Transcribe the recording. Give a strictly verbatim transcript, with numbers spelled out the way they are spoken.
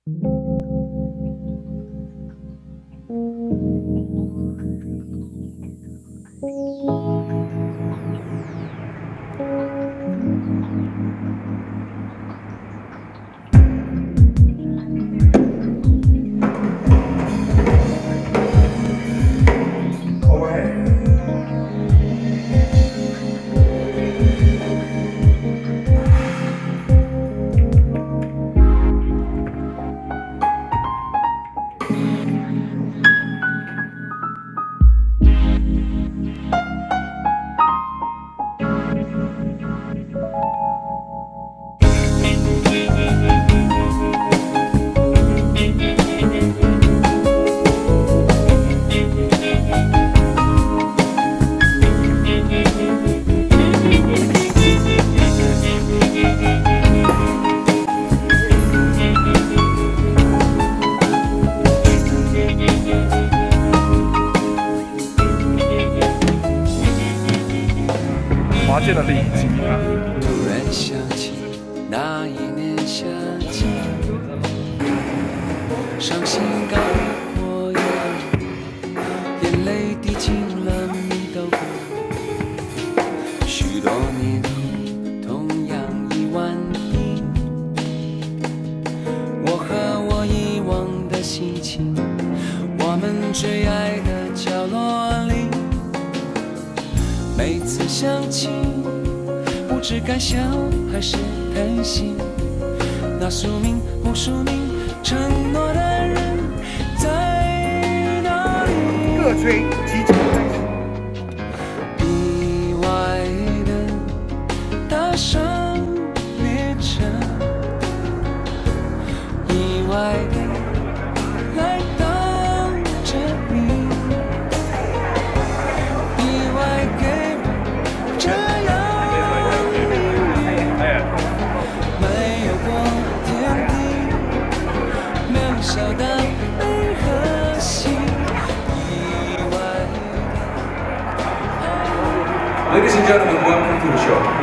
华健的另一集啊。 突然想起那一年夏季，伤心告别我呀，眼泪滴进了迷豆腐。许多年同样一碗底，我和我遗忘的心情，我们最爱的角落里。每次想起，不知该笑还是叹息。那宿命不宿命，承诺的人在哪里？ 各吹即将开始。 意外的搭上列车，意外的来到这里，意外给。这样命运没有过天地，渺小的悲和喜，意外的。 Ladies and gentlemen, welcome to the show.